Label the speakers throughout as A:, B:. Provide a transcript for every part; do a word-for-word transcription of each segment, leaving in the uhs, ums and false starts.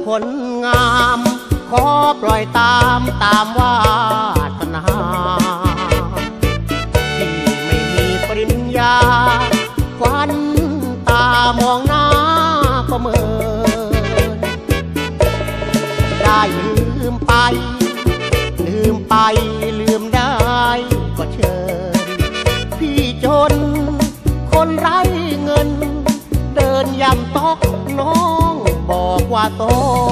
A: คนงามขอปล่อยตามตามวาสนาที่ไม่มีปริญญาควันตามองหน้าก็เมินได้ลืมไปลืมไปลืมได้ก็เชิญพี่จนคนไร้เงินเดินย่ำตอกน้องบอกว่าโต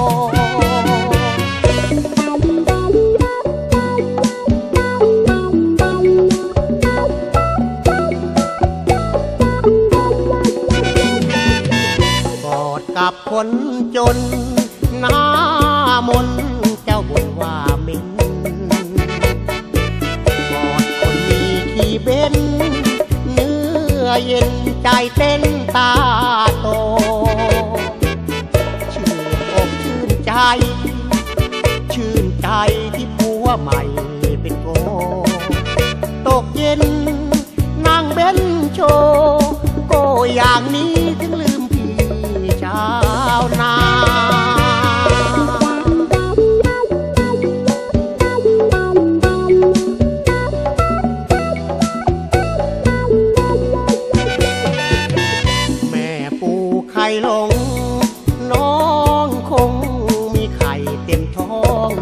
A: กอดกับคนจนหน้ามนเจ้าบ่นว่าเหม็นกอดคนมีขี้เบ้นเนื้อเย็นใจเต้นตาโตชื่นอกชื่นใจชื่นใจที่ผัวใหม่เป็นโกตกเย็นนั่งเบ้นโชว์โกอย่างนี้ถึงลืมพี่ชาวนาไข่ลงน้องคงมีไข่เต็มท้อง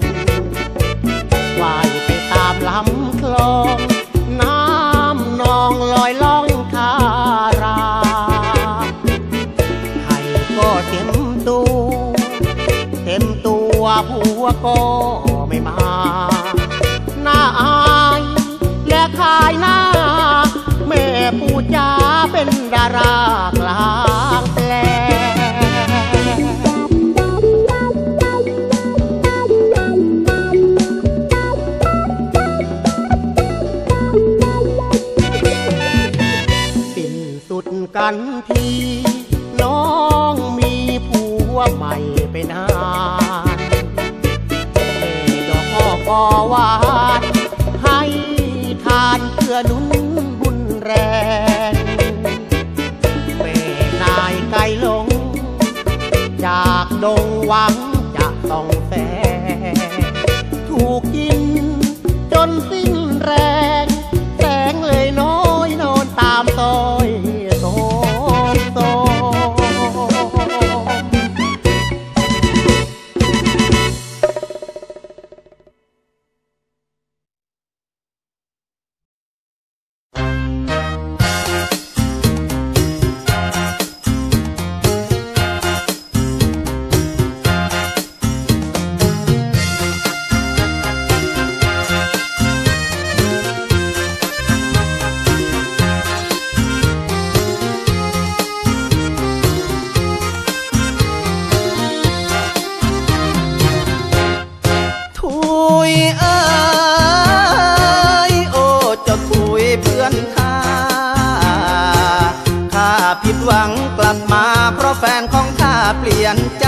A: ว่ายไปตามลำคลองน้ำนองลอยล่องคาราไข่ก็เต็มตัวเต็มตัวผัวก็ไม่มาหน้าอายและขายหน้าแม่ปู่จ๋าเป็นดารากลางแปลสิ้นสุดกันทีน้องมีผัวใหม่ไปนานแม่ดอกอ้อก็หวานให้ทานเพื่อนุนบุญแรงแม่นายไก่ลงจากดงหวังจะต้องแฝงถูกกินจนสิ้นแรงแสงเลยน้อยนอนตามซอยโซมโซผิดหวังกลับมาเพราะแฟนของข้าเปลี่ยนใจ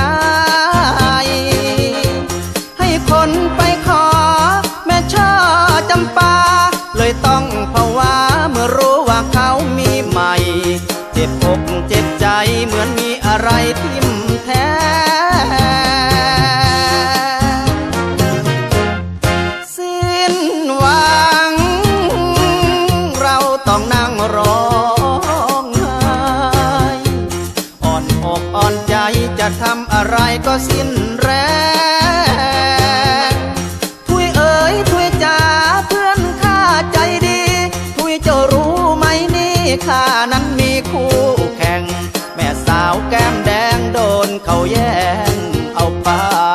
A: ให้คนไปขอแม่ช่อจำปาเลยต้องภาวะเมื่อรู้ว่าเขามีใหม่เจ็บอกเจ็บใจเหมือนมีอะไรทิ่มแท้สิ้นหวังเราต้องนั่งรออ่อนใจจะทำอะไรก็สิ้นแรงทุยเอ๋ยทุยจ๋าเพื่อนข้าใจดีทุยเจ้ารู้ไหมนี่ข้านั้นมีคู่แข่งแม่สาวแก้มแดงโดนเขาแย่งเอาไป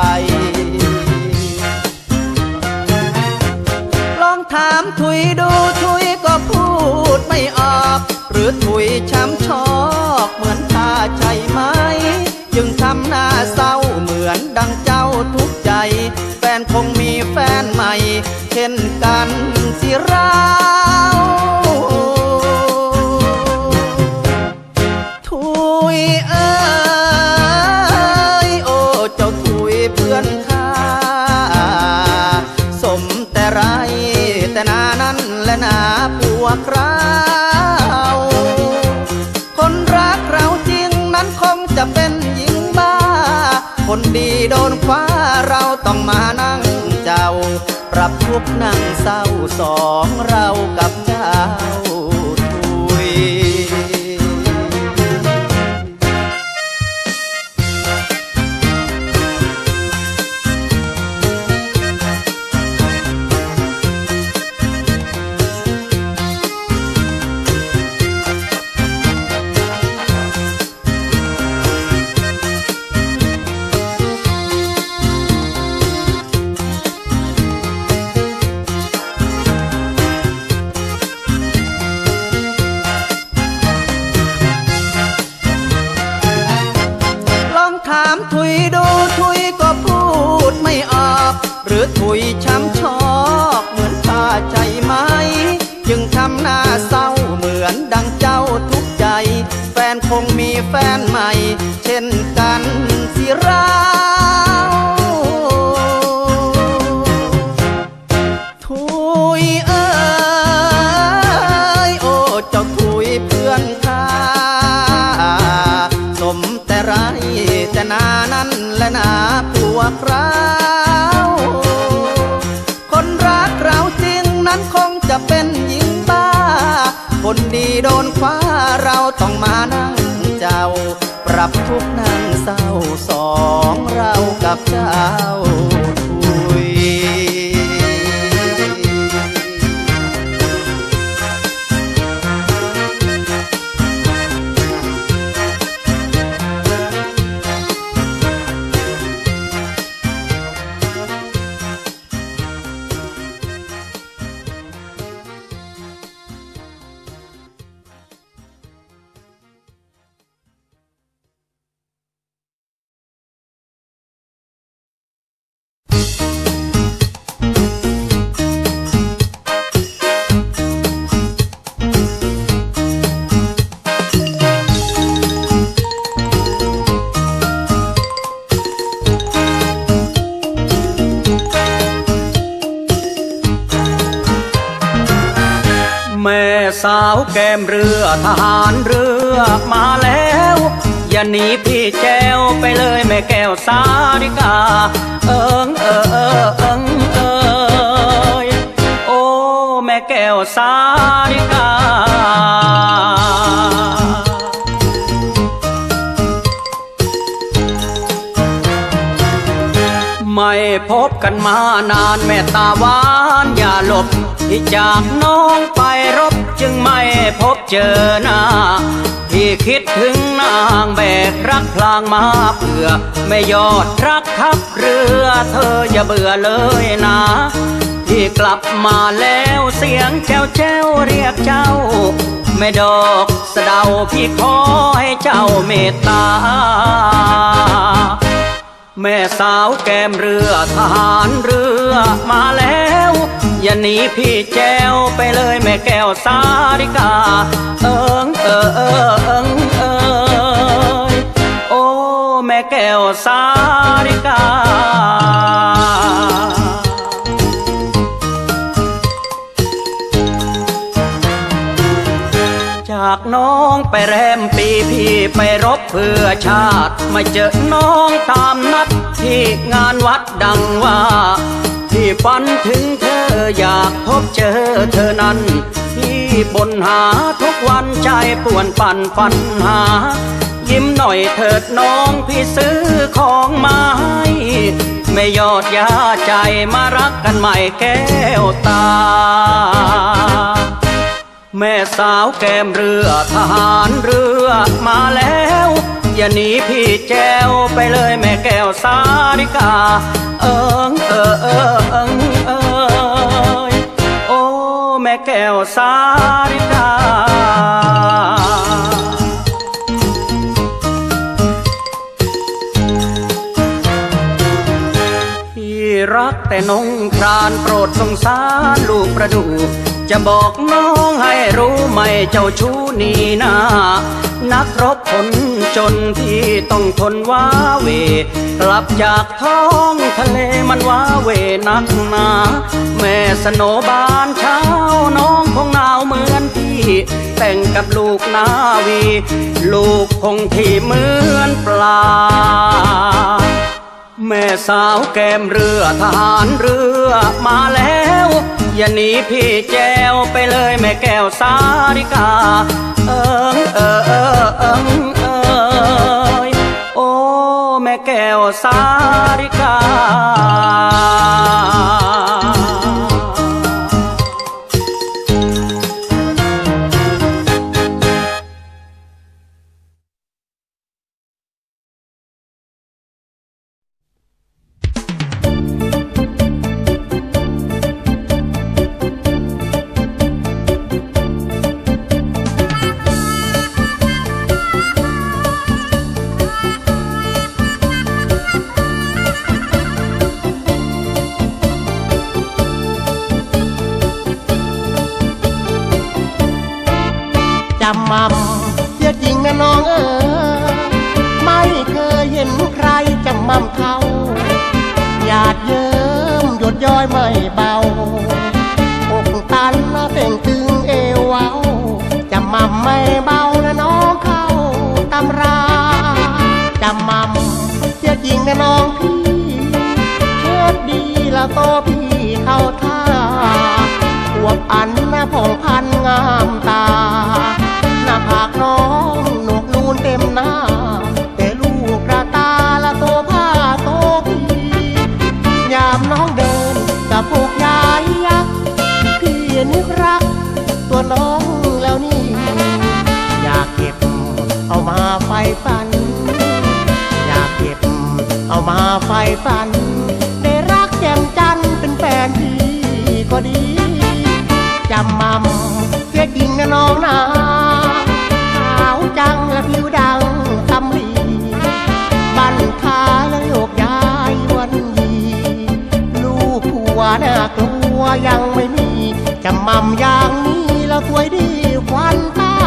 A: ลองถามทุยดูทุยก็พูดไม่ออกหรือทุยช้ำชอกเหมือนข้าใช่ไหมจึงทำหน้าเศร้าเหมือนดังเจ้าทุกใจแฟนคงมีแฟนใหม่เช่นกันสิเราทุยเอ้ยโอ้เจ้าทุยเพื่อนข้าสมแต่ไรแต่นานั้นและนาผัวเราคนรักเราจริงนั้นคงจะเป็นหญิงบ้าคน
B: คนดีโดนคว้าเราต้องมานั่งเจ้าปรับทุกข์นั่งเศร้าสองเรากับเจ้าทุยถุยดูถุยก็พูดไม่ออกหรือถุยช้ำชอกเหมือนตาใจไหมจึงทำหน้าเศร้าเหมือนดังเจ้าทุกข์ใจแฟนคงมีแฟนใหม่เช่นกันสิเราถุยเอ้ยโอ้เจ้าถุยเพื่อนข้าสมแต่ไรแต่นานั้นและนาพวกเราคนรักเราจริงนั้นคงจะเป็นหญิงบ้าคนดีโดนคว้าเราต้องมานั่งเจ้าปรับทุกข์นั่งเศร้าสองเรากับเจ้าถุยสาวแก้มเรือทหารเรือมาแล้วอย่าหนีพี่แจวไปเลยแม่แก้วสาริกาเอิงเออเออเอิงเอยโอ้แม่แก้วสาริกาไม่พบกันมานานแม่ตาหวานอย่าหลบที่จากน้องไปรบจึงไม่พบเจอหน้าที่คิดถึงนางแบกรักพลางมาเพื่อไม่ยอดรักทับเรือเธออย่าเบื่อเลยนะที่กลับมาแล้วเสียงแจ้วแจ้วเรียกเจ้าไม่ดอกสะเดาพี่ขอให้เจ้าเมตตาแม่สาวแก้มเรือทหารเรือมาแล้วอย่าหนีพี่แจวไปเลยแม่แก้วสาริกาเอิงเออเออเอิงเอยโอ้แม่แก้วสาริกาจากน้องไปแรมปีพี่ไปรบเพื่อชาติมาเจอน้องตามนัดที่งานวัดดังว่าที่ฝันถึงเธออยากพบเจอเธอนั้นที่บ่นหาทุกวันใจป่วนปั่นฝันหายิ้มหน่อยเถิดน้องพี่ซื้อของมาให้ไม่ยอดยาใจมารักกันใหม่แก้วตาแม่สาวแก้มเรือทหารเรือมาแล้วอย่าหนีพี่แจวไปเลยแม่แก้วสาริกาเอิงเออเออเอิงเอยโอ้แม่แก้วสาริกาพี่รักแต่น้องครานโปรดสงสารลูกประดูจะบอกน้องให้รู้ไหมเจ้าชู้นี่นานักรบคนจนที่ต้องทนว้าเวกลับจากท้องทะเลมันว้าเวนักหนาแม่สโนบานเช้าน้องคงหนาวเหมือนพี่แต่งกับลูกนาวีลูกคงที่เหมือนปลาแม่สาวแก้มเรือทหารเรือมาแล้วอย่าหนีพี่แจวไปเลยแม่แก้วสาริกาเอิงเออเออเอิงเอยโอ้แม่แก้วสาริกา
A: จำมั่มเสียจริงนะน้องเอ๋ยไม่เคยเห็นใครจำมั่มเท่าหยาดเยิ้มหยดย้อยไม่เบาอกตันนะเต่งตึงเอวเว้าจำมั่มไม่เบานะน้องเข้าตำราจำมั่มเสียจริงนะน้องพี่เชิดดีละโตพี่เข้าท่าอวบอันนะผ่องพันงามตาหน้าผากน้องหนวกนูนเต็มหน้าแต่ลูกกระตาละโตผ้าโตพี่ยามน้องเดินกับพวกยายยักษ์พี่นึกรักตัวน้องแล้วนี่อยากเก็บเอามาไฟฝันอยากเก็บเอามาไฟฝันได้รักแจ่มจันทร์เป็นแฟนพี่ก็ดีจำมั่มเสียจริงนะน้องนาขาวจังและผิวดังตำลีบั้นขายังโยกย้ายวันยีลูกผัวน่ากลัวยังไม่มีจำมั่มอย่างนี้แล้วสวยดีควันตา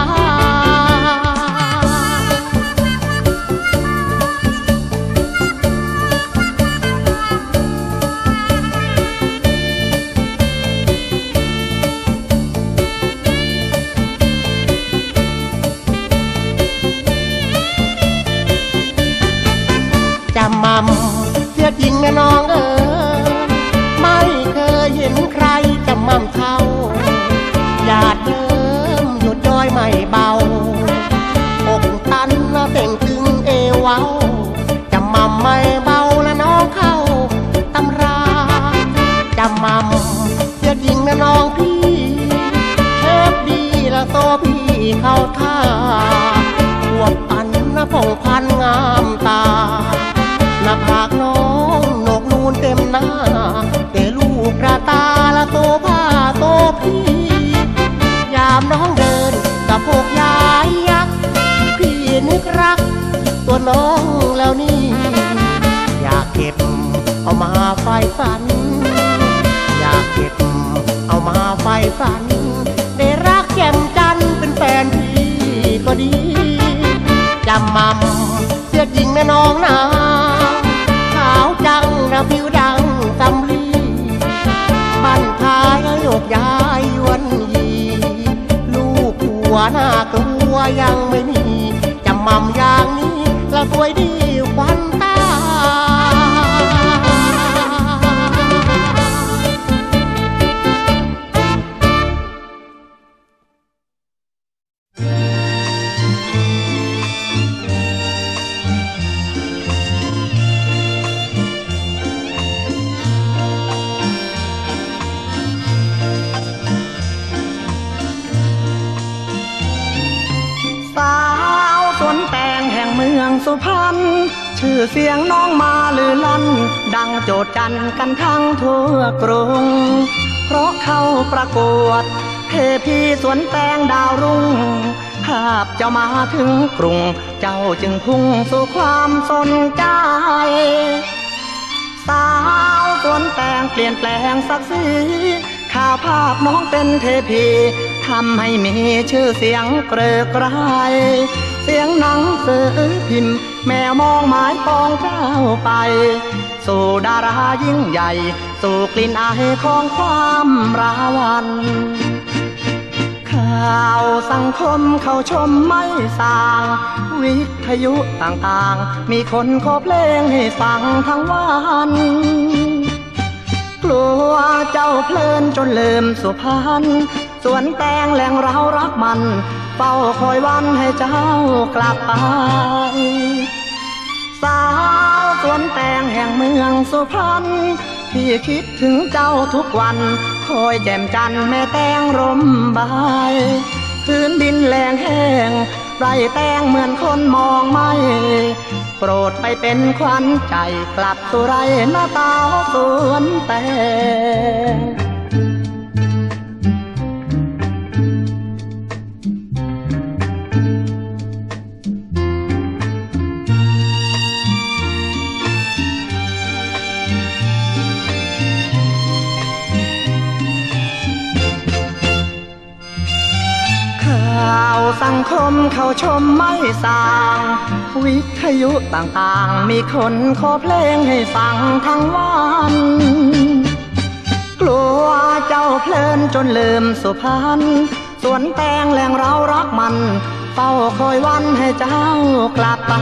A: จำมั่มเสียจริงนะน้องเอ๋ยไม่เคยเห็นใครจำมั่มเท่าหยาดเยิ้มหยดย้อยไม่เบาอกตันนะเต่งตึงเอวเว้าจำมั่มไม่เบาละน้องเข้าตำราจำมั่มเสียจริงนะน้องพี่เชฟดีละโตพี่เข้าท่าอวบอันนะผ่องพันงามตาหน้าผากน้องโหนกนูนเต็มหน้าแต่ลูกกระตาละโตผ้าโตพี่ยามน้องเดินกับพวกยายยักษ์พี่นึกรักตัวน้องแล้วนี่อยากเก็บเอามาไฟฝันอยากเก็บเอามาไฟฝันได้รักแจ่มจันทร์เป็นแฟนพี่ก็ดีจำมั่มเสียจริงนะน้องนาขาวจังนะผิวดังตำลีบ้านท้ายโยกย้ายวันยีลูกผัวน่ากลัวยังไม่มีจำมั่มอย่างนี้แล้วสวยดีควันตา
B: สุพรรณชื่อเสียงน้องมาลือลั่นดังโจทย์จันกันทั้งทั่วกรุงเพราะเข้าประกวดเทพีสวนแตงดาวรุ่งภาพเจ้ามาถึงกรุงเจ้าจึงพุ่งสู่ความสนใจสาวสวนแตงเปลี่ยนแปลงศักดิ์ศรีข่าวภาพน้องเป็นเทพีทำให้มีชื่อเสียงเกรือกรายเสียงหนังสือพิมพ์แมวมองหมายปองเจ้าไปสู่ดารายิ่งใหญ่สู่กลิ่นอายของความราวันข่าวสังคมเขาชมไม่สางวิท
C: ยุต่างๆมีคนขอเพลงให้ฟังทั้งวันกลัวเจ้าเพลินจนลืมสุพรรณสวนแตงแหล่งเรารักมันเฝ้าคอยวันให้เจ้ากลับไปสาวสวนแตงแห่งเมืองสุพรรณพี่คิดถึงเจ้าทุกวันคอยแจ่มจันทร์แม่แตงร่มใบพื้นดินแหลงแห้งไรแตงเหมือนคนมองไม่โปรดไปเป็นขวัญใจกลับสู่ไรหน้าตาสวนแตงสังคมเขาชมไม่สางวิทยุต่างๆมีคนขอเพลงให้ฟังทั้งวันกลัวเจ้าเพลินจนลืมสุพรรณสวนแตงแหล่งเรารักมันเฝ้าคอยวันให้เจ้ากลับไป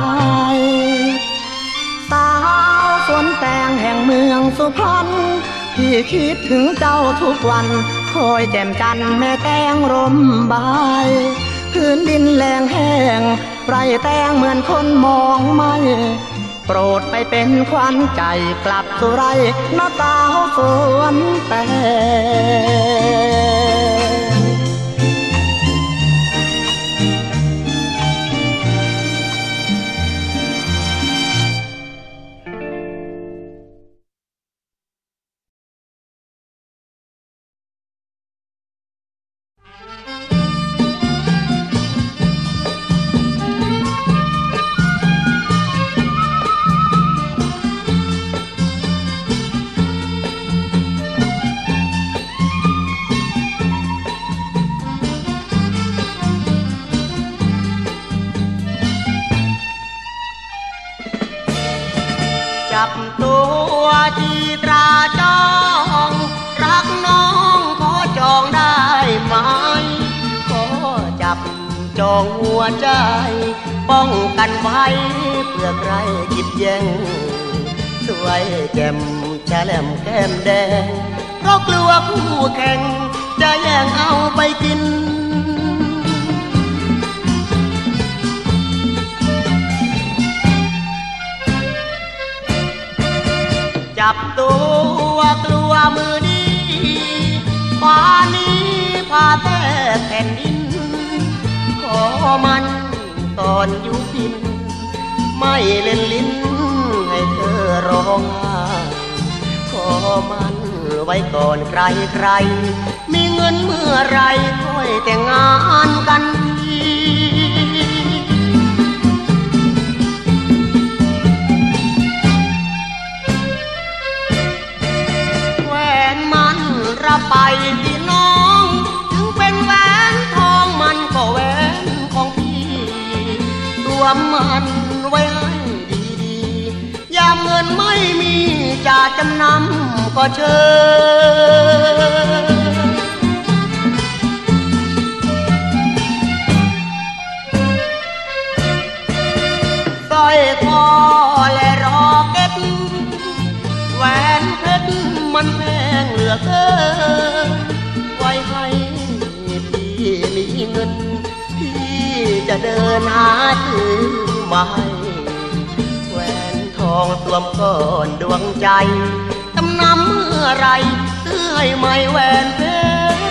C: สาวสวนแตงแห่งเมืองสุพรรณพี่คิดถึงเจ้าทุกวันคอยแจ่มจันทร์แม่แตงร่มใบพื้นดินแหลงแห้งไรแตงเหมือนคนมองไม่โปรดไปเป็นขวัญใจกลับสู่ไรหน้าตาสวนแตง
A: จับตัวจีตราจ้องรักน้องขอจองได้ไหมขอจับจองหัวใจป้องกันไว้เพื่อใครคิดแย่งสวยแจ่มแฉลมแก้มแดงเพราะกลัวคู่แข่งจะแย่งเอาไปกินจับตัวกลัวมือดีป่านี้พาแทบแผ่นดินขอมันตอนอยู่พินไม่เล่นลิ้นให้เธอร้องไห้ขอมันไว้ก่อนใครใครมีเงินเมื่อไรค่อยแต่งงานกันทีไปที่น้องถึงเป็นแหวนทองมันก็แหวนของพี่ตัวมันไว้ให้ดีๆยามเงินไม่มีจะจำนำก็เชิญสร้อยคอและรอเก็ตแหวนเพชรมันแพงเหลือเกินไว้ให้พี่มีเงินพี่จะเดินหาซื้อมาให้แหวนทองสวมก่อนดวงใจจำนำเมื่อไรซื้อให้ใหม่แหวนเพชร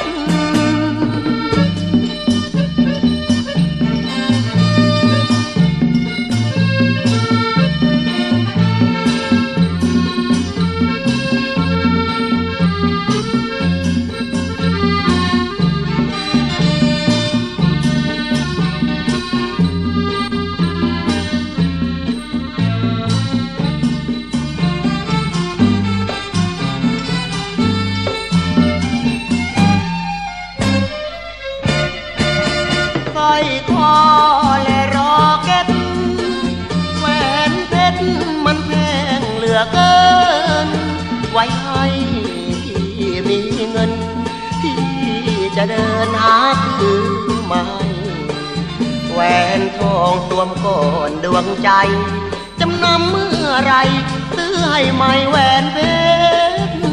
A: สร้อยคอและรอเก็ตแหวนเพชรมันแพงเหลือเกินไว้ให้พี่มีเงินพี่จะเดินหาซื้อใหม่แหวแหวนทองสวมก่อนดวงใจจำนำเมื่อไรซื้อให้ใหม่แหวนเพชร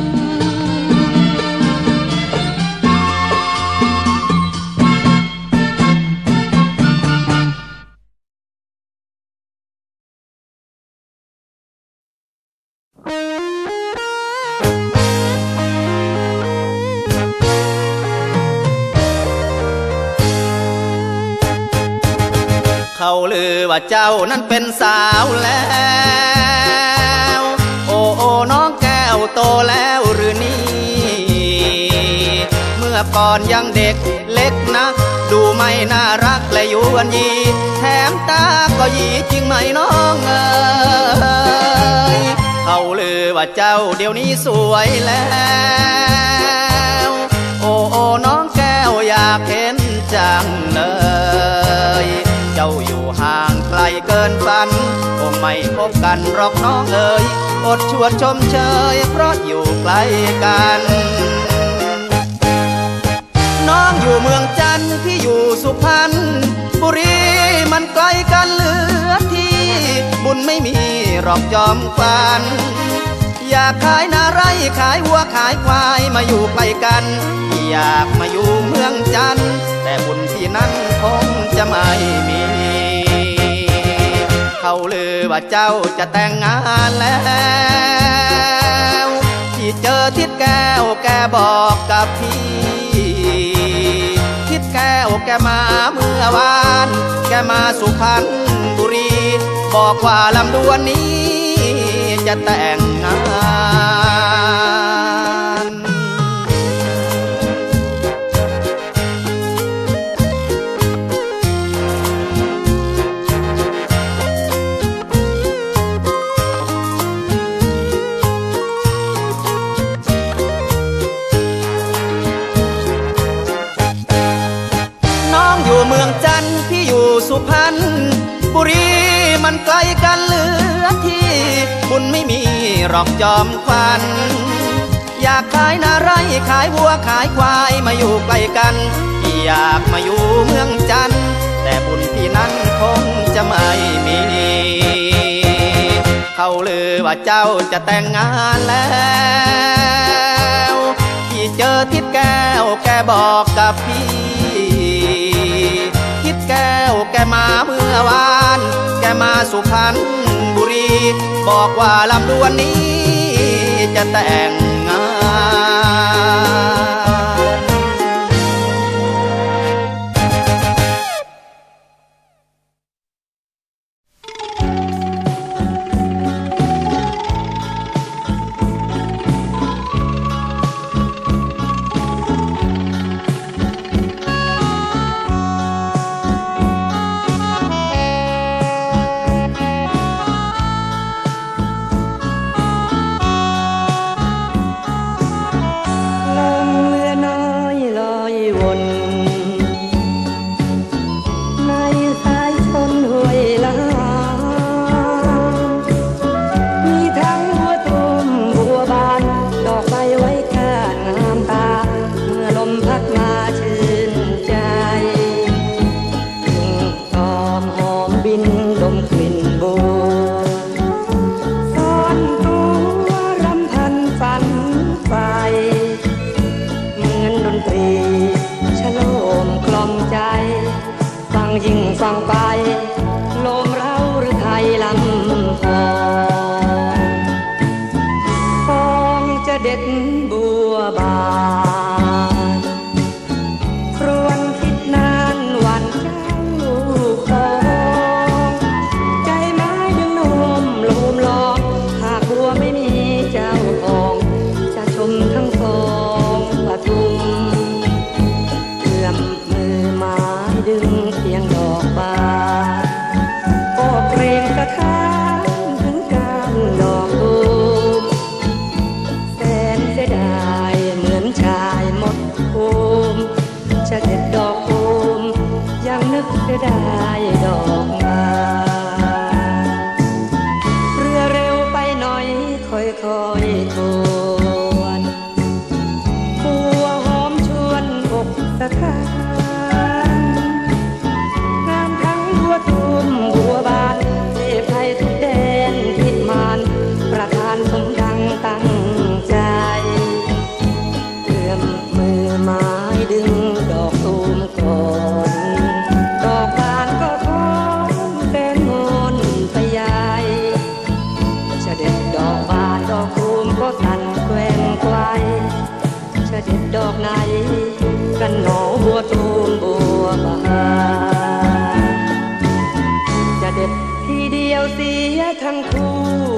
A: เขาลือว่าเจ้านั้นเป็นสาวแล้วโอ้โอ้น้องแก้วโตแล้วหรือนี่เมื่อก่อนยังเด็กเล็กนะดูไม่น่ารักและยวนยีแถมตาก็หยีจริงไหมน้องเอ๋ยเขาลือว่าเจ้าเดี๋ยวนี้สวยแล้วโอ้โอ้น้องแก้วอยากเห็นจังเลยเจ้าอยู่ห่างไกลเกินฝันคงไม่พบกันหรอกน้องเอ๋ยอดชวนชมเชยเพราะอยู่ไกลกันน้องอยู่เมืองจันทร์พี่อยู่สุพรรณบุรีมันไกลกันเหลือที่บุญไม่มีหรอกจอมฝันอยากขายนาไร่ขายวัวขายควายมาอยู่ใกล้กันอยากมาอยู่เมืองจันทร์แต่บุญที่นั้นคงจะไม่มีเขาลือว่าเจ้าจะแต่งงานแล้วที่เจอทิดแก้วแกบอกกับพี่ทิดแก้วแกมาเมื่อวานแกมาสุพรรณบุรีบอกว่าลำดวนนี้จะแต่งงานน้องอยู่เมืองจันทร์พี่อยู่สุพรรณบุรีมันไกลกันเหลือที่บุญไม่มีหรอกจอมควันอยากขายนาไร่ขายวัวขายควายมาอยู่ใกล้กันอยากมาอยู่เมืองจันทร์แต่บุญที่นั้นคงจะไม่มีเขาลือว่าเจ้าจะแต่งงานแล้วที่เจอทิดแก้วแกบอกกับพี่ทิดแก้วแกมาเมื่อวานแกมาสุพรรณบุรีบอกว่าลำดวนนี้จะแต่งงานยิ่งฟังไปลมเราหรือไทยลำพองฟองจะเด็ดบัวบานครวนคิดนานวันเจ้าของใจไม้ยังโน้มโลมลองหากบัวไม่มีเจ้าของจะชมทั้งสองปทุมเอื้อมมือไม้ดึงเพียงดอกบานก็เกรงกระทานถึงการดอกตูมแสนเสียดายเหมือนชายหมดภูมิจะเด็ดดอกตูมยังนึกเสียดายดอกไม้เรือเร็วไปหน่อยค่อยๆทวนบัวหอมชวนอกสะท้านงามทั้ง
C: ด็ดดอกไหนกันหนอบัวตูมบัวบานจะเด็ดทีเดียวเสียทั้งคู่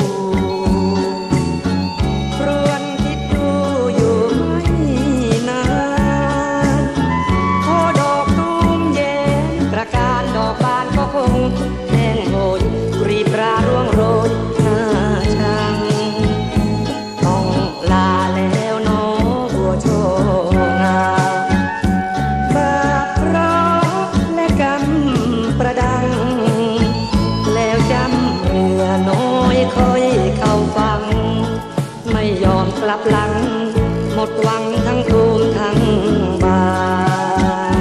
C: ครวญคิดดูอยู่ไม่นานพอดอกตูมแย้มประการดอกบานก็คงแห้งโหยกรีบราร่วงโรยหน้าชังต้องลาแล้วน้องบัวโชงาบาปเคราะห์และกรรมประดังแล้วจำเรือน้อยค่อยเข้าฟังไม่ยอมกลับหลังหมดหวังทั้งตูมทั้งบาน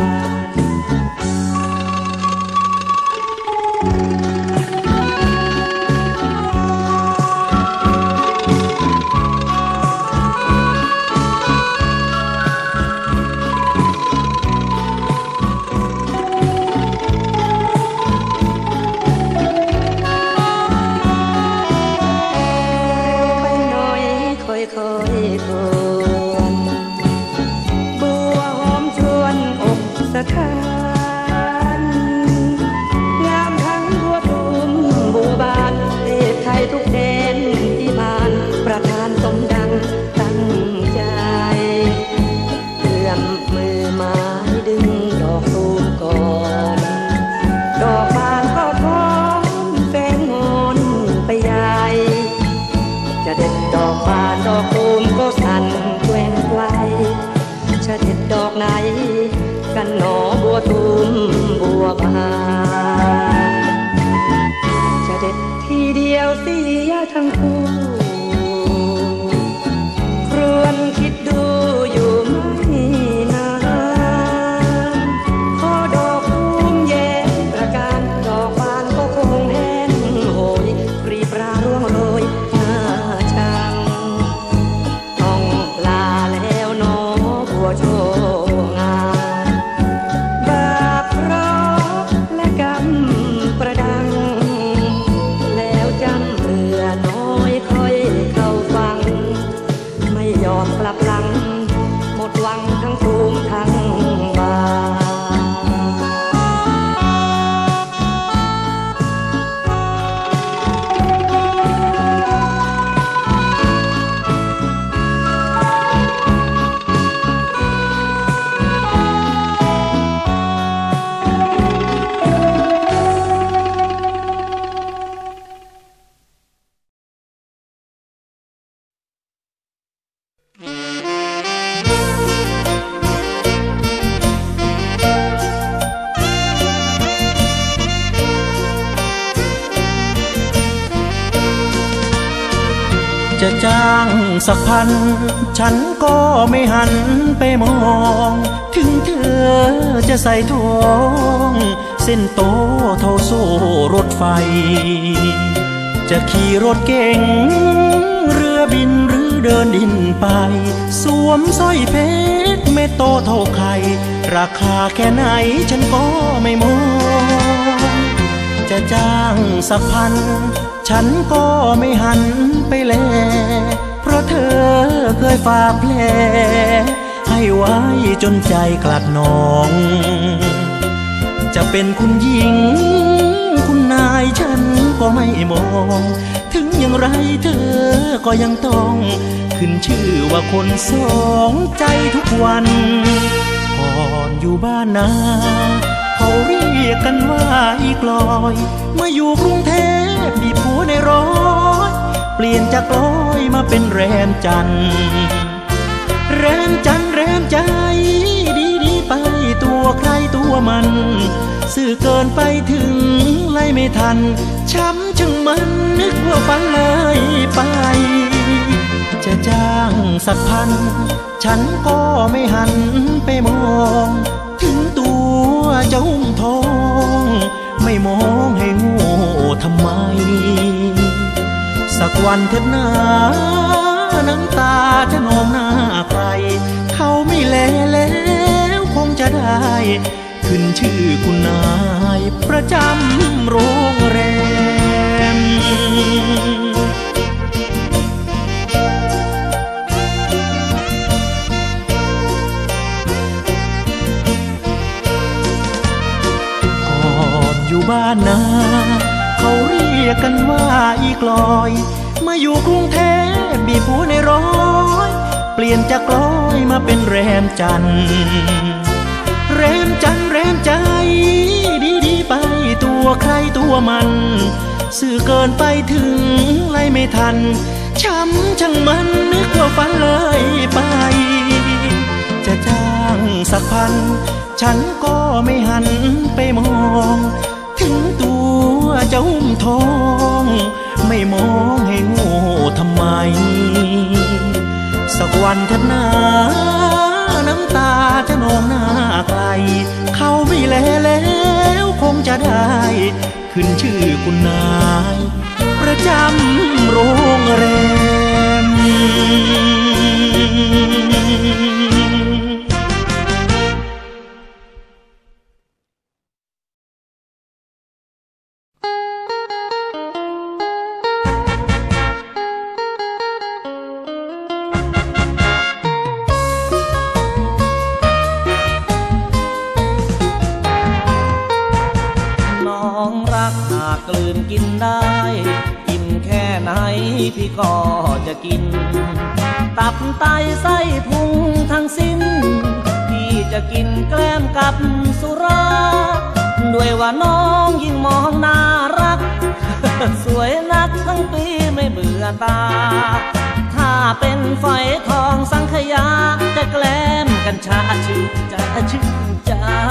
C: ไปหน่อยค่อยๆทวนบัวหอมชวนอกสถานงามทั้งบัวตูมบัวบานเทพไทยทุกแดนที่ผ่านประทานสมดังตั้งใจเอื้อมมือไม้ดึงดอกตูมก่อนดอกบานก็พร้อมแฟนงอนไปใหญ่จะเด็ดดอกบานดอกตูมก็สั่นแกว่งไกวจะเด็ดดอกไหนกันหนอบัวตูมบัวบานจะเด็ดทีเดียวเสียทั้งคู่ครวญคิดดูอยู่ไม่นานพอดอกตูมแย้มประการดอกบานก็คงแห้งโหยกรีบราร่วงโรยหน้าชังต้องลาแล้วน้อบัวโชงาบาปเคราะห์และกรรมประดังแล้วจำเรือน้อยค่อยเข้าฟังไม่ยอมกลับหลังหมดหวังทั้งตูมทั้งบาน
D: จะจ้างสักพันฉันก็ไม่หันไปมองถึงเธอจะใส่ทองเส้นโตเท่าโซ่รถไฟจะขี่รถเก๋งเรือบินหรือเดินดินไปสวมสร้อยเพชรเม็ดโตเท่าไข่ราคาแค่ไหนฉันก็ไม่มองจะจ้างสักพันฉันก็ไม่หันไปแลเพราะเธอเคยฝากแผลให้ไว้จนใจกลัดหนองจะเป็นคุณหญิงคุณนายฉันก็ไม่มองถึงอย่างไรเธอก็ยังต้องขึ้นชื่อว่าคนสองใจทุกวันก่อนอยู่บ้านนาเขาเรียกกันว่าอีกลอยเมื่ออยู่กรุงเทพมีผัวในร้อยเปลี่ยนจากลอยมาเป็นแรมจันทร์แรมจันทร์แรมใจดีดีไปตัวใครตัวมันสื่อเกินไปถึงไล่ไม่ทันช้ำจึงมันนึกว่าฝันเลยไปจะจ้างสักพันฉันก็ไม่หันไปมองถึงตัวจะหุ้มทองไม่มองให้โง่ทำไมสักวันเถิดหน้าน้ำตาจะนองหน้าใครเขาไม่แลแล้วคงจะได้ขึ้นชื่อคุณนายประจำโรงแรม
C: เ
D: บ้านนาเขาเรียกกันว่าอีกลอยมาอยู่กรุงเทพบีผู้ในร้อยเปลี่ยนจากกลอยมาเป็นแรมจันทร์แรมจันทร์แรมใจดีดีไปตัวใครตัวมันสื่อเกินไปถึงไล่ไม่ทันช้ำช่างมันนึกว่าฝันเลยไปจะจ้างสักพันฉันก็ไม่หันไปมองถึงตัวจะอุ้มท้องไม่มองให้โง่ทำไมสักวันเถิดนาน้ำตาจะนองหน้าไกลเขาไม่แลแล้วคงจะได้ขึ้นชื่อคุณนายประจำโรงแรม
E: กลืนกินได้อิ่มแค่ไหนพี่ก็จะกินตับไตไส้พุงทั้งสิ้นพี่จะกินแกล้มกับสุราด้วยว่าน้องยิ่งมองน่ารัก สวยนักทั้งปีไม่เบื่อตาถ้าเป็นฝอยทองสังขยาจะแกล้มกัญชาชื่นใจชื่นใจ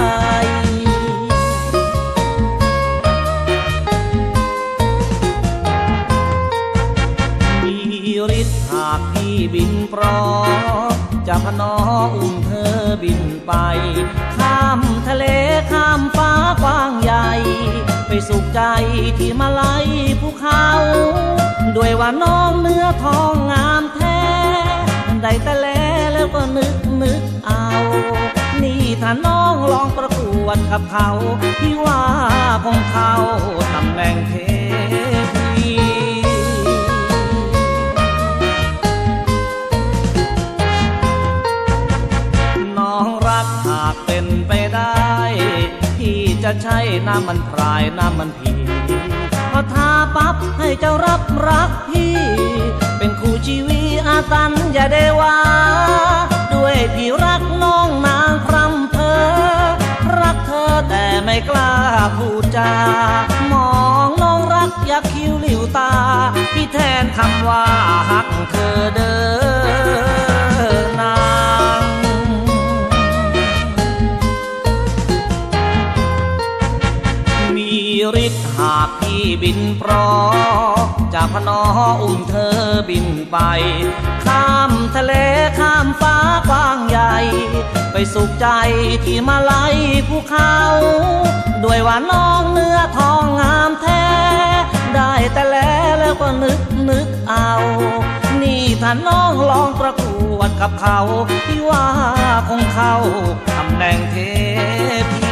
E: ฤทธิ์หากพี่บินปลอจะพนออุ้มเธอบินไปข้ามทะเลข้ามฟ้ากว้างใหญ่ไปสุขใจที่มาลัยภูเขาด้วยว่าน้องเนื้อทองงามแท้ได้แต่แลแล้วก็นึกนึกเอานี่ถ้าน้องลองประกวดกับเขาพี่ว่าคงเข้าตำแหน่งเทพีหากเป็นไปได้พี่จะใช้น้ำมันพรายน้ำมันผีพอทาปั๊บให้เจ้ารับรักพี่เป็นคู่ชีวิตอาตันอย่าได้ว่าด้วยพี่รักน้องนางพรำเพอรักเธอแต่ไม่กล้าพูดจามองน้องรักอยากคิ้วหลิวตาพี่แทนคำว่าหักเธอเด้อนางฤทธิ์หากพี่บินปลอจะพนออุ้มเธอบินไปข้ามทะเลข้ามฟ้ากว้างใหญ่ไปสุขใจที่มาลัยภูเขาด้วยว่าน้องเนื้อทองงามแท้ได้แต่แลแล้วก็นึกนึกเอานี่ถ้าน้องลองประกวดกับเขาพี่ว่าคงเข้าตำแหน่งเทพี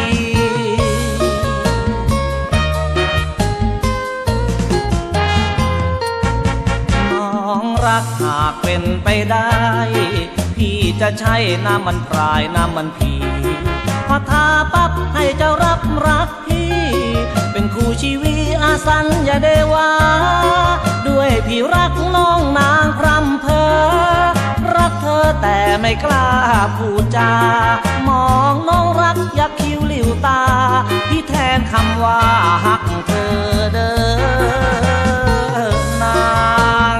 E: รักหากเป็นไปได้พี่จะใช้น้ำมันพรายน้ำมันผีพอทาปั๊บให้เจ้ารับรักพี่เป็นคู่ชีวิตอาสันอย่าได้ว่าด้วยพี่รักน้องนางพรำเพอรักเธอแต่ไม่กล้าพูดจามองน้องรักอยากคิ้วหลิวตาพี่แทนคำว่าหักเธอเด้อนาง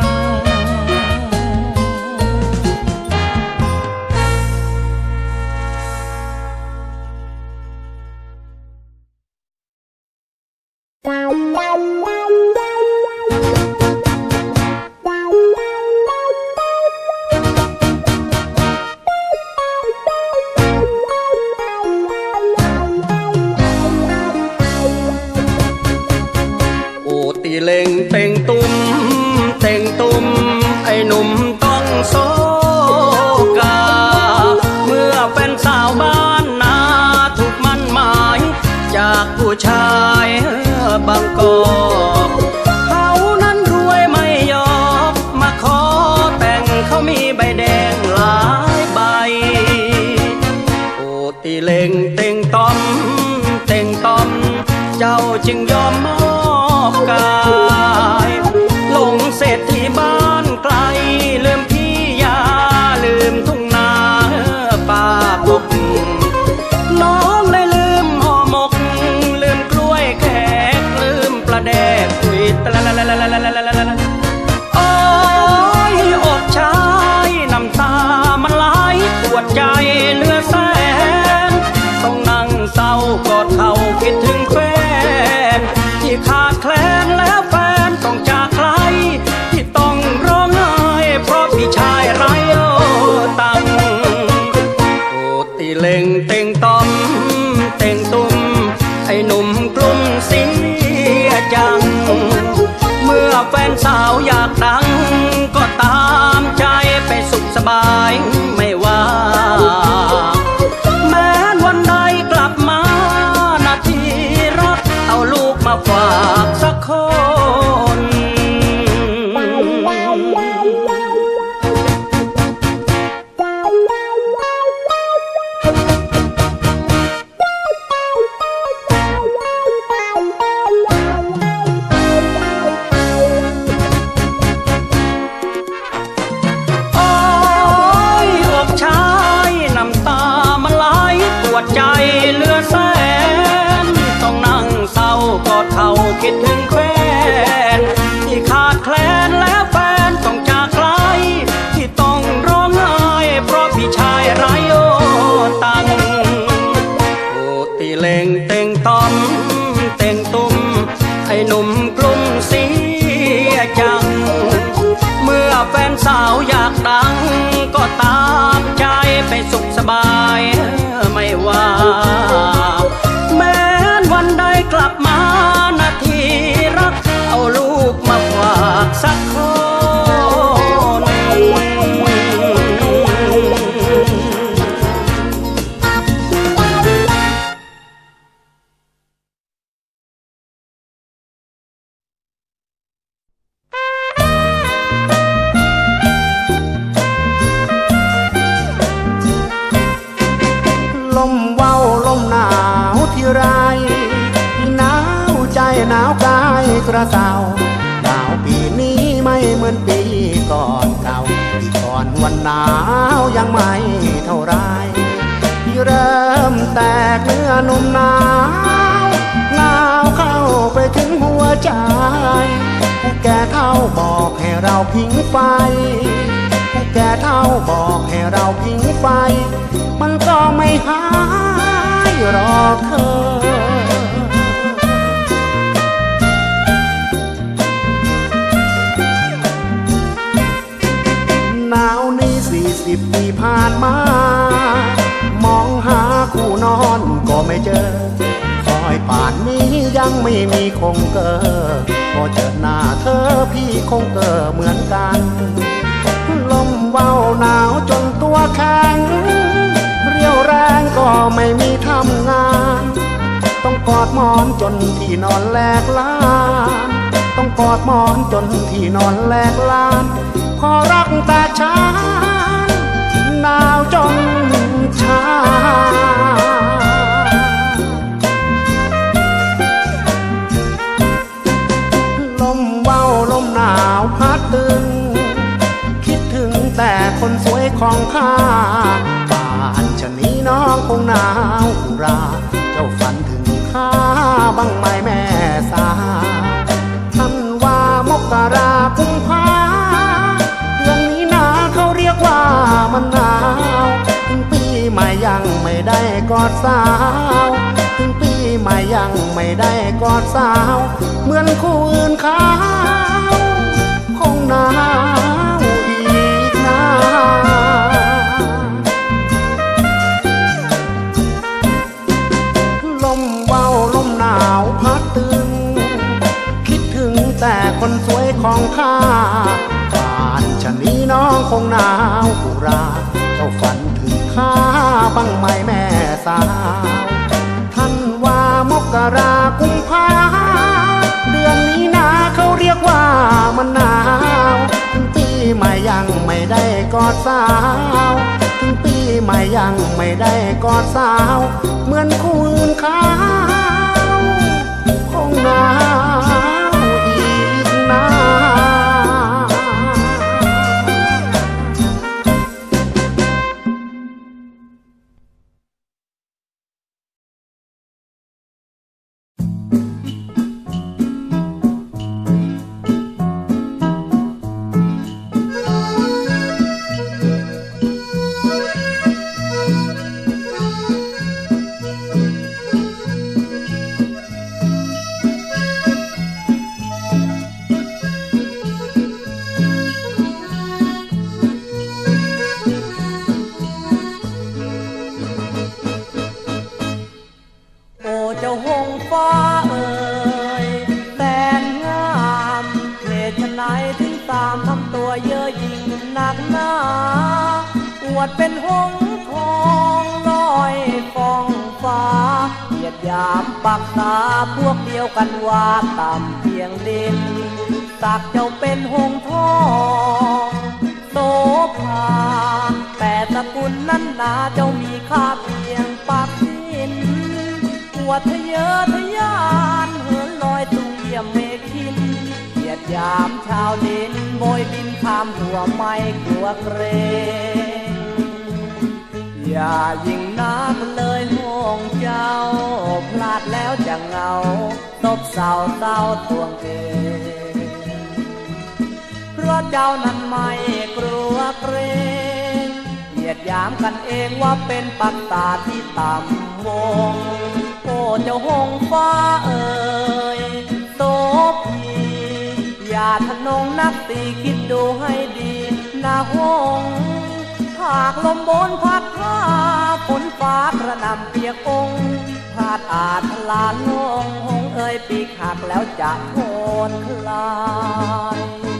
B: จึงยอมมอบกายหลงเศรษฐีบ้านไกลลืมพี่ยาลืมทุ่งนาป่าปกน้องเลยลืมห่อหมกลืมกล้วยแขกลืมปลาแดกคุยตะละละละละละละละละโอ้ยอกชายน้ำตามันไหลปวดใจเหลือแสนต้องนั่งเศร้ากอดเข่าคิดถึงแฟนที่ขาดแคลนแล้วแฟนต้องจากใครที่ต้องร้องไห้เพราะพี่ชายไร้ตังโอ้ตีเล่งเต็งต้อมเต็งตุ้มไอ้หนุ่มกลุ่มเสียจังเมื่อแฟนสาวอยากดังก็ตามใจไปสุขสบายไม่ว่าแม้วันใดกลับมานาทีรักเอาลูกมาฝากสักคนใจเหลือแสนต้องนั่งเศร้ากอดเข่าคิดถึงแฟนที่ขาดแคลนแล้วแฟนต้องจากไกลที่ต้องร้องไห้เพราะพี่ชายไร้ตังโอ้ตีเล่งเต็งต้อมเต็งตุ้มไอ้หนุ่มกลุ่มเสียจังเมื่อแฟนสาวอยากดังก็ตามใจไปสุขสบายไม่ว่าแม้วันใดกลับมานาทีรักเอาลูกมาฝากสักคน
A: ลมเว้าลมหนาวที่ไรหนาวใจหนาวกายกระเซาหนาวปีนี้ไม่เหมือนปีก่อนเก่าปีก่อนวันหนาวยังไม่เท่าไรที่เริ่มแตกเนื้อนุ่มหนาวหนาวเข้าไปถึงหัวใจผู้แก่เฒ่าบอกให้เราพิงไฟผู้แก่เฒ่าบอกให้เราพิงไฟมันก็ไม่หายหรอกเธอหนาวนี้สี่สิบปีผ่านมามองหาคู่นอนก็ไม่เจอคอยป่านนี้ยังไม่มีคงเกอพอเจอหน้าเธอพี่คงเกอเหมือนกันลมเว้าหนาวจนตัวแข็งเรี่ยวแรงก็ไม่มีทำงานต้องกอดหมอนจนที่นอนแหลกลานต้องกอดหมอนจนที่นอนแหลกลานพอรักแต่ฉันหนาวจนชาลมเว้าลมหนาวพัดตึงคิดถึงแต่คนสวยของข้าป่านชะนี้น้องคงหนาวอุราเจ้าฝันถึงข้าบ้างไหมแม่สาวท่านว่ามกรากุมภาเดือนนี้นาเขาเรียกว่ามันหนาวถึงปีใหม่ยังไม่ได้กอดสาวถึงปีใหม่ยังไม่ได้กอดสาวเหมือนคู่อื่นเขาคงหนาวอีกนานลมเว้าลมหนาวพัดตึงคิดถึงแต่คนสวยของข้าป่านชะนี้น้องคงหนาวอุราเจ้าฝันถึงข้าบ้างไหมแม่สาวท่านว่ามกรากุมภาเดือนนี้นาเขาเรียกว่ามันหนาวถึงปีใหม่ยังไม่ได้กอดสาวถึงปีใหม่ยังไม่ได้กอดสาวเหมือนคู่อื่นเขาคงหนาวอีกนาน
E: เป็นหงส์ทองลอยฟองฟ้าเหยียดยามปักตาพวกเดียวกันว่าต่ำเพียงดินตักเจ้าเป็นหงส์ทองโสภาแต่สกุลนั้นนาเจ้ามีค่าเพียงปักดินอวดทะเยอทะยานเหินลอยตุงเยี่ยมเมฆินเหยียดยามชาวดินโบยบินข้ามหัวไม่กลัวเกรงอย่ายิ่งนักเลยห่วงเจ้าพลาดแล้วจะเหงาตบเศร้าเศร้าทวงเองเพราะเจ้านั้นไม่กลัวเกรงเหยียดยามกันเองว่าเป็นปักตาที่ต่ำวงโอ้เจ้าหงฟ้าเอ่ยโตพีอย่าทะนงนักตีคิดดูให้ดีนะหงหากลมบนพัดพาฝนฟ้ากระหน่ำเปียกองพาดอาจทลานลงหงเอ่ยปีกหักแล้วจะโคนคลาย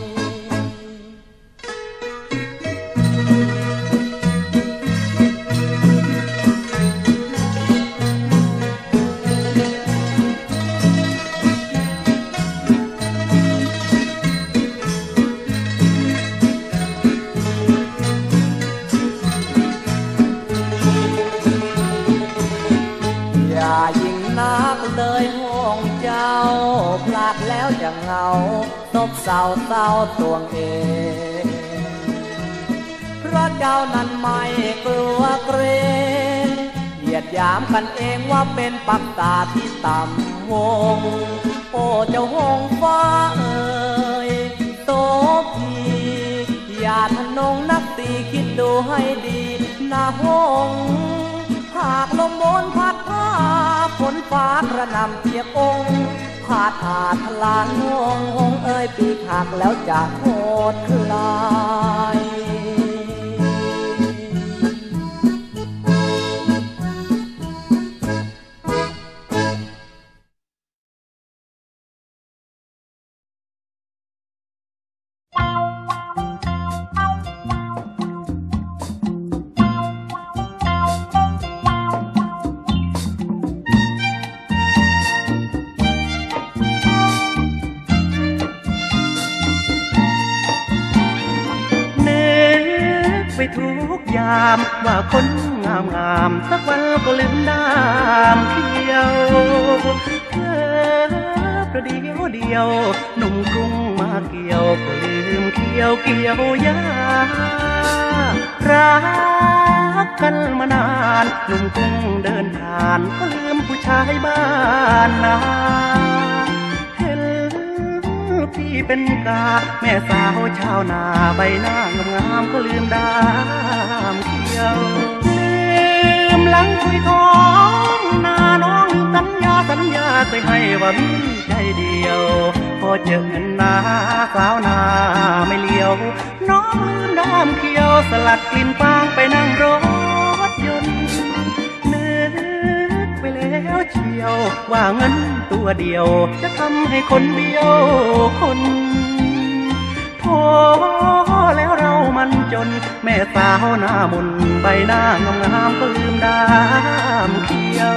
E: ยิ่งนักเลยห่วงเจ้าพลาดแล้วจะเหงาตบเศร้าเศร้าตวงเองเพราะเจ้านั้นไม่กลัวเกรงเหยียดยามกันเองว่าเป็นปักตาที่ต่ำวงโอ้เจ้าหงฟ้าเอ่ยโตพีอย่าทะนงนักตีคิดดูให้ดีนะหงหากลมบนพัดพาฝนฟ้ากระหน่ำเปียกองพาดอาจทลานงงหงเอ่ยปีกหักแล้วจะโคตรคลาย
D: ทุกยามว่าคนงามงามสักวันก็ลืมดามเขียวเธอประเดียวเดียวหนุ่มกรุงมาเกี่ยวก็ลืมเขียวเกี่ยวยารักกันมานานหนุ่มกรุงเดินผ่านก็ลืมผู้ชายบ้านนาพี่เป็นกาแม่สาวชาวนาใบหน้างามๆก็ลืมดามเขียวลืมหลังคุยท้องนาน้องสัญญาสัญญาเคยให้ว่ามีใจเดียวพอเจอเงินนาสาวนาไม่เลี้ยวน้องลืมดามเขียวสลัดกลิ่นฟางไปนั่งรถยนต์นึกไปแล้วเชียวว่าเงินตัวเดียวจะทำให้คนเดียวคนพอแล้วเรามันจนแม่สาวหน้ามนใบหน้างามๆก็ลืมดามเขียว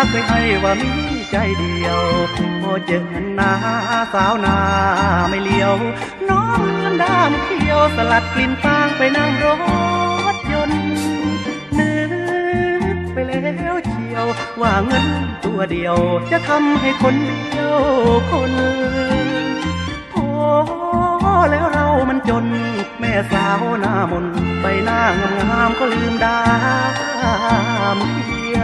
F: เคยให้ว่ามีใจเดียวพอเจอหน้าสาวนาไม่เลี้ยวน้องเลื่อนด้ามเขียวสลัดกลิ่นฟางไปนั่งรถยนต์นึกไปแล้วเชียวว่าเงินตัวเดียวจะทำให้คนเดียวคนพอแล้วเรามันจนแม่สาวหน้ามนใบหน้างามก็ลืมดามเขียว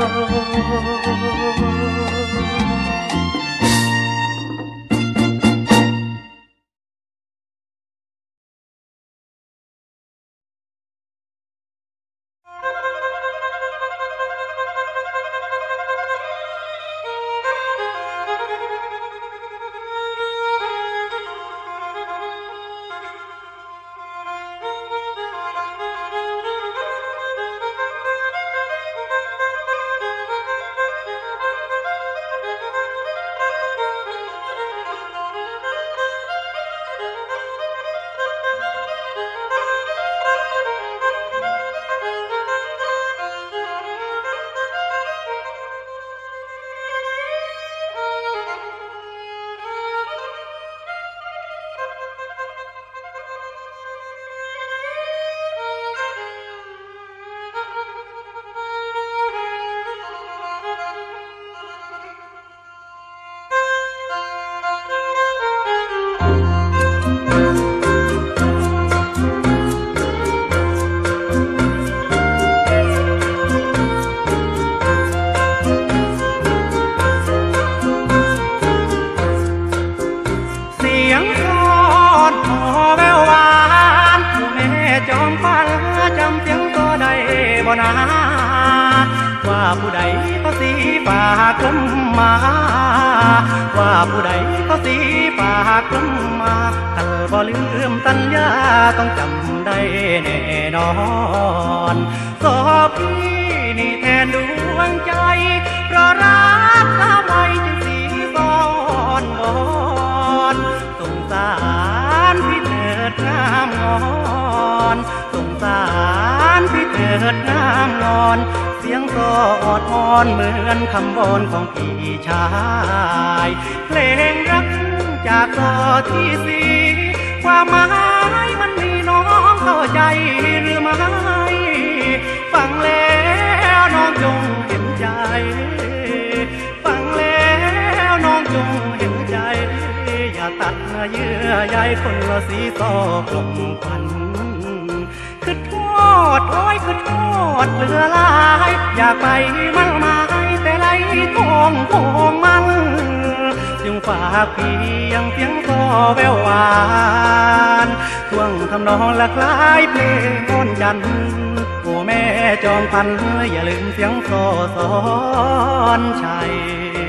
F: นาว่าผู้ใดเขาสีป่ากลมมาว่าผู้ใดเขาสีป่ากลมมาคันบ่ลืมสัญญาต้องจำได้แน่นอนสอบพี่นี่แทนดวงใจเพราะรักสาวไว้จึงสีซ้อนวอนสงสารพี่เถิดงามงอนสงสารพี่เถิดงามงอนเสียงกอดอ่อนเหมือนคำวอนของพี่ชายเพลงรักจากต่อที่สีความหมายมันมีน้องเข้าใจหรือไม่ฟังแล้วน้องจงเห็นใจฟังแล้วน้องจงเห็นใจอย่าตัดเยื่อใยคนละสีต่อกลมพันคือทอดโอ้ยคือทอดเหลือลายอยากไปมั่นหมายแต่ไรทองทองมันจึงฝากเพียงเพียงก็แววหวานท่วงทำนองหลากหลายเพลงอ้อนยันโอ้แม่จอมพันอย่าลืมเสียงโซสอนชัย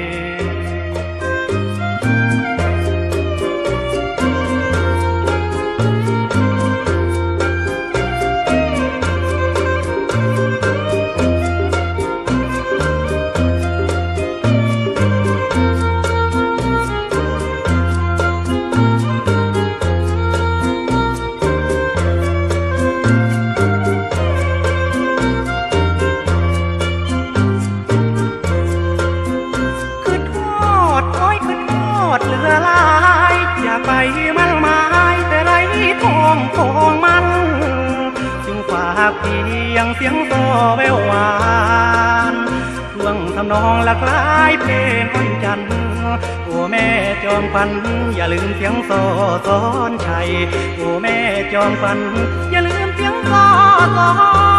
F: ไปมั่นหมายแต่ไรทองทองมันจึงฝากเพียงเสียงโซแววหวานท่วงทำนองหลากหลายเพลงอ้อนจันโอ้แม่จอมพันอย่าลืมเสียงโซสอนชัยโอ้แม่จอมพันอย่าลืมเสียงโซสอน